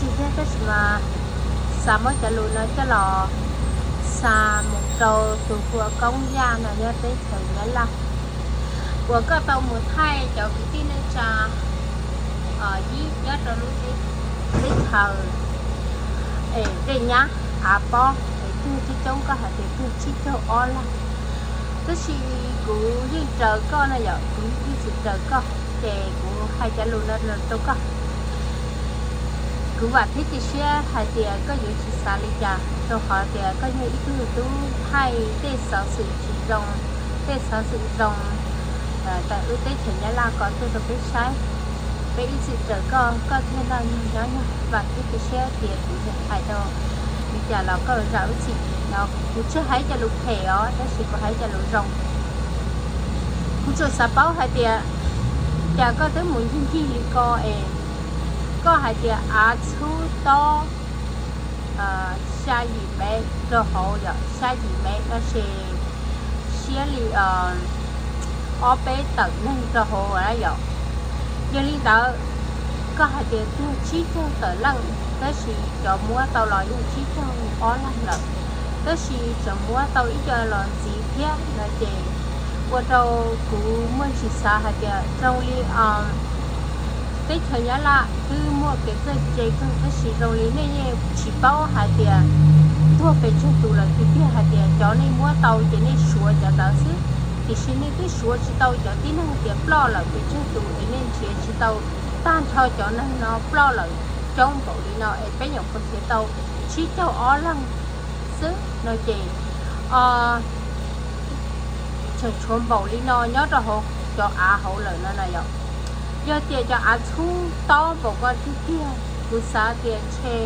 chỉ thế cái mà sao mới trả luôn nó cho lò xa một trâu từ của công gia là nhớ tới thời nhớ là của các tàu một thay cho cái tin này cha ở dưới nhớ cho lúc cái thờ đây nhá bo tu chỉ trông có hạt thì tu chỉ cho on là tức là cũng như trời con này giờ cũng như sự trời con để cũng hai cha luôn là tôi có cũng vậy thì sẽ hai tiền có những sự xa lý cha rồi họ tiền có những ít người tu hay để sở sự chỉ rồng để sở sự rồng tại ưu tế thì nhớ là có tôi được biết sai với ít sự trời con có thêm là nhớ nhá và cái sẽ tiền cũng hai đâu bây giờ là có rau gì nó cũng chưa thấy cho lục thẻ đó nó chỉ có thấy cho lục rồng cũng chưa sắp báo hai tiền chả có tới muốn gì gì có hai tiền chú to xa gì bé rồi họ rồi xa gì bé nó sẽ li ở bé tận nên rồi họ ở đó giờ li đó có hai tiền tu chí cho tờ lăng tới khi cho mua tàu lòi như chí cho ó lăng lợn tới khi cho mua tàu ít cho lòi gì thế là gì qua tàu cũng muốn chỉ xa hai tiền trong li cái thời gian là cứ mua cái dây chơi con cái gì rồi lý này chỉ bao hai tiền thua về chung tụ là thì kia hai tiền cho nên mua tàu chỉ nên sửa cho tao xí thì xin nên cái sửa chỉ tàu cho tí năng tiền lo là về chung tụ nên chỉ tàu tan thôi cho nên nó lo là trong bộ đi nó bé nhỏ con sẽ tàu chỉ cho ó lăng xứ nó chỉ chẳng trốn bộ đi nó nhớ ra hộ cho hậu lợi nó này rồi do tiền cho chú to bộ con thứ kia cú xa tiền chê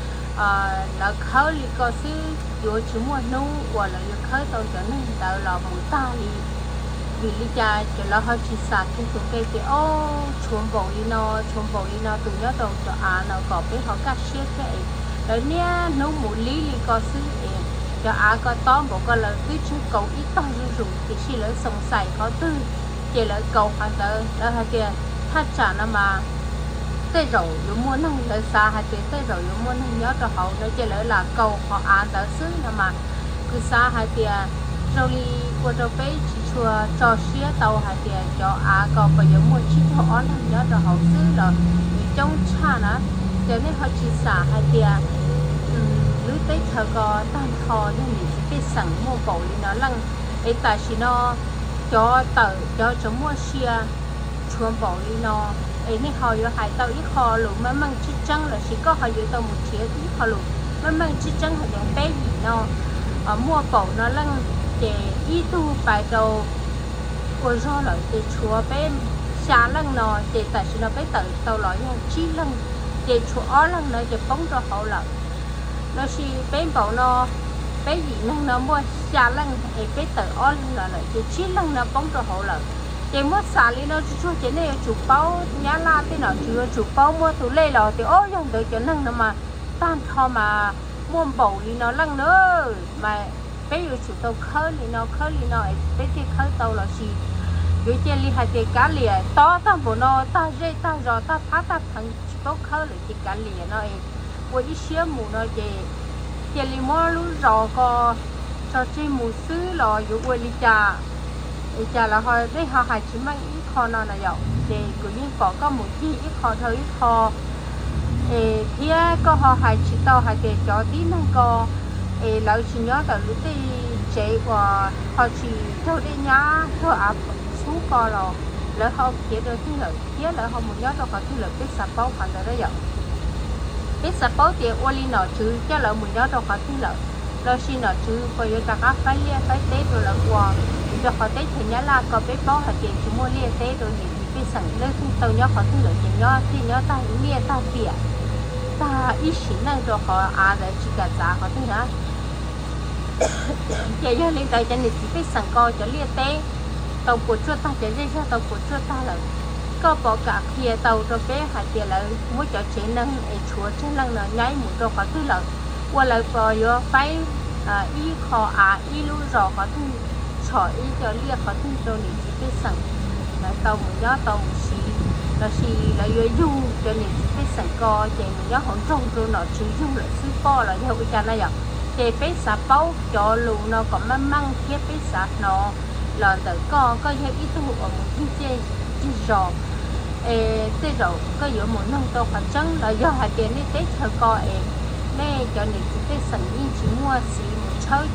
nó khơi li có xứ dù chỉ mua nấu hoặc là khơi tao cho nên tao là một ta đi vì lý cha cho nó hơi chỉ xa cái tụi cây thì chuồn bộ đi nó tụi nhớ đâu cho nó có biết họ cắt xếp cái rồi nè nấu một lý có xứ cho có to bộ con là cứ chứ cầu ít to rủ thì chỉ lấy sống xài có tư chỉ lấy cầu hàng tờ đó hai kia thắt trả nó mà tới rồi dù muốn nâng tới xa hay tới rồi dù muốn nâng nhớ cho họ nó chỉ lấy là cầu họ tới xứ nó mà cứ xa hai tiền rồi đi qua đâu bé chỉ chùa cho xía tàu hai tiền cho còn bây giờ mua chỉ cho họ nâng nhớ cho họ xứ rồi trong cha nó cho nên họ chỉ xa hai tiền lúc tới thờ có tan kho nên mình sẽ cái sẵn mua bộ đi nó lăng ấy tại chỉ nó cho mua xia chuồn bỏ đi nó ấy này họ vô hải tàu ít họ luôn mà mang chỉ trắng là chỉ có họ vô tàu một chiếc ít họ luôn mà mang chỉ trắng họ đang bé gì nó mua bỏ nó lăng để ít tu bài đầu ôi do là để chúa bé xa lăng nó để tại sao nó bé tàu lỏi nhau chỉ lăng để chúa lăng nó để bóng cho họ là nó chỉ bé bỏ nó bé gì năng nó mua xa lăng ấy bé tàu lăng là để chỉ lăng nó bóng cho họ là để mua xả li nó chú chỉ này chủ bao nhá la thế nào chưa chủ bao mua tủ lê lò thì dùng tới cho năng nó mà tan thò mà mua bầu li nó lăng nữa mà bây giờ chủ tàu khơi li nó bây giờ khơi tàu là gì rồi chơi li hai cái cá lìa to ta bộ nó ta dây ta giò ta phá ta thằng tàu khơi lại cái cá lìa nó với ít xíu mù nó chơi li mua lú giò co cho chơi mù xứ lòอยู่với li trà chả là họ đấy họ hay chỉ mang ít kho nào là dậu để cứ như có một chi ít kho thôi ít kho thì có họ hay chỉ tao hay để cho tí năng co lão chỉ nhớ là lúc đi chạy qua họ chỉ thôi đi nhá thôi xuống co rồi lỡ họ kia được thứ lợi kia lỡ họ muốn nhớ đâu họ thứ lợi cái sạp bao khoản đó dậu cái sạp bao thì oli nọ chứ cho lỡ muốn nhớ đâu họ thứ lợi lỡ xin nọ chứ bây giờ các phải tết rồi là qua cho họ tết thì nhớ là có biết bao hạt tiền chỉ mua lia tết rồi những cái sản nơi không tàu nhớ họ thứ lợi chỉ nhớ ta lia ta bịa ta ít xíu này rồi họ rồi chỉ cả giá họ thứ hả giờ giờ lên tới cho nên chỉ biết sản co cho lia tết tàu của chua ta chỉ riêng tàu của chua ta là có bỏ cả kia tàu cho bé hạt tiền là mua cho chế năng chúa chế năng là nháy một cho họ thứ lợi qua lại vào vô phải y kho y lu rồi họ thứ khỏi cho lia khó tin cho nên chỉ biết rằng là tàu một gió tàu một xí là xì là yêu du cho nên cái sẵn co thì nhớ hỗn trông rồi nó chỉ du là sư po là theo cái cha này vậy thì cái sạp bao cho lù nó có măng thiết cái sạp nó là tự có nhiều ít thu ở một cái chơi giò thế rồi có giữa một nông tôi phải chăng là do hai tiền đi tết thơ co em nè cho nên cái sẵn nhiên chỉ mua xì một chơi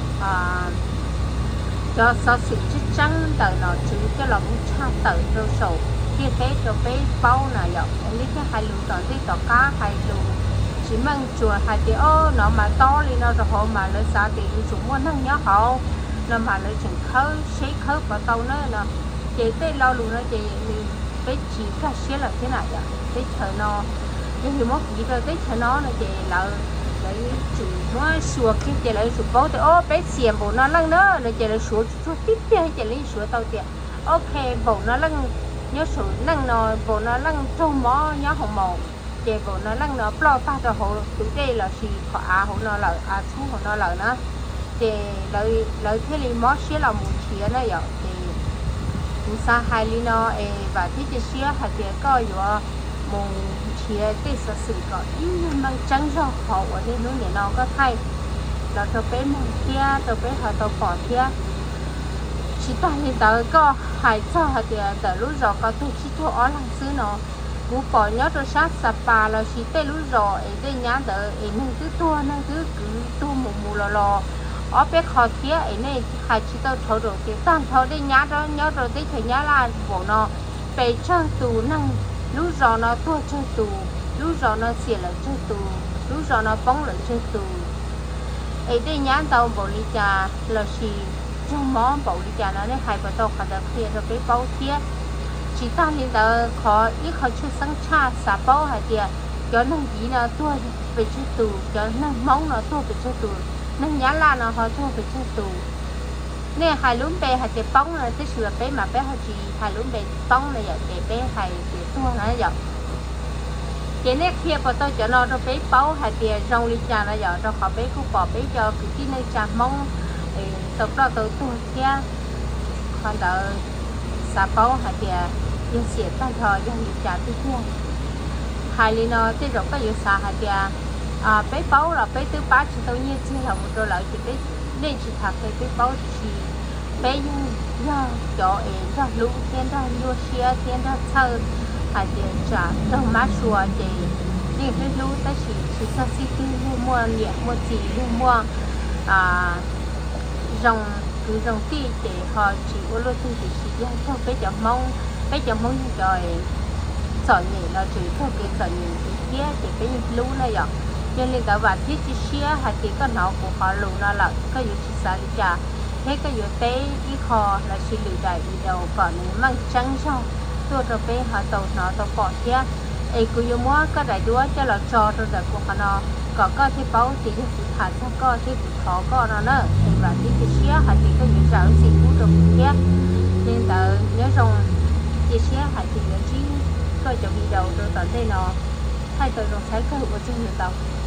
cho sao sự chất trắng tờ nó chứ cho là muốn cha tờ rồi sầu kia thế cho bé bao này vậy em biết cái hai lù tòn tí tỏ cá hai lù chỉ mang chùa hai tí nó mà to lên nó rồi họ mà lấy xa thì chúng muốn năng nhớ họ nó mà lấy chừng khơi xế khơi vào tàu nữa nó chị tới lo luôn nó chị cái chỉ cả xế là thế này vậy cái thời nó cái gì mất gì rồi cái thời nó là chị là lấy chỉ nó sủa cái chị lấy sủa bao thì bé xiêm bộ nó lăng nữa là chị lấy sủa chút tiếp theo chị lấy sủa tàu tiền ok bộ nó lăng nhớ sủa lăng nó bộ nó lăng trâu mó nhớ hồng màu chị bộ nó lăng nó lo ta cho hộ tụi đây là gì họ hộ nó lợi xuống hộ nó lợi nữa chị lợi thế li mó xía là một chia này vậy thì cũng xa hai li nó và thế chị xía hai tiền coi vừa một chia cái sự sự có ý mang trắng do họ ở đây nó nhẹ nó có thay là cho bé một kia cho bé họ tàu bỏ kia chỉ ta hiện tại có hai cho hai tiền tại lúc rồi có tôi chỉ tôi ở lăng xứ nó cú bỏ nhớ cho sát sapa là chỉ tới lúc rồi đây nhá đợi nên cứ tua nên cứ tua một mù lò ở bé khó kia này hai chỉ tao thổi rồi thì tan thổi đây nhá đó nhớ rồi tới thời nhá là bộ nó bé chơi tù năng lúc rồi nó tua chơi tù lúc rồi nó xỉa lại chơi tù lúc rồi nó bóng lại chơi tù đây nhá tao bộ ly trà là chỉ trong món bộ ly trà nó đấy hai bộ tao phải được kia rồi bé bao kia chỉ ta hiện tại khó ít khó chưa sáng cha xả bao hay tiền cho năng gì nó tua về chơi tù cho năng móng nó tua về chơi tù năng nhá là nó họ tua về chơi tù nè hai lúm bè hai tiền bóng là cái sự bé mà bé họ chỉ hai lúm bè bóng là vậy để bé hai tiền tua nó vậy cái này kia của tôi cho nó bé báu hai tiền rong ly trà nó vậy cho họ bé cũng bỏ bé cho cái này trà móng tập đó tôi tua kia còn đợi xả báu hai tiền dân xịt tan thờ dân ly trà tiếp theo hai ly nó cái rồi có yêu xả hai tiền bé báu là bé thứ ba chỉ tôi nhiên chỉ là một đôi lợi thì bé nên chỉ thật cái bé báu chỉ bé do cho cho lũ thiên đó lúa xia thiên đó thơ hai tiền trả trong má xùa thì nên cái lũ ta chỉ sao xí tư mua liệt mua gì mua rồng cứ rồng ti để họ chỉ có lúa tư thì chỉ giao cho bé chậm mông như trời sỏi nhỉ nó chỉ theo cái sỏi nhỉ kia thì cái lũ này vậy nên là các bạn thiết chỉ xia hay thì có nó của họ lù nó là cóอยู่ที่สาลิกาthế cóอยู่tế ý kho là chỉ lử đại đi đầu còn mang trắng cho tôi rồi bé họ tàu nó tàu bỏ kia ấy cứ yêu mua có đại đua cho là cho rồi để của nó có thì báo thì được thả cho có thì khó có nó nữa thì bạn thiết chỉ xia hay thì cóอยู่找gì cũng được kia nên là nhớ rằng chỉ xia hay thì nhớ chỉ có cho đi đầu rồi tận đây nó hai tờ rồi thấy cơ hội trên người tàu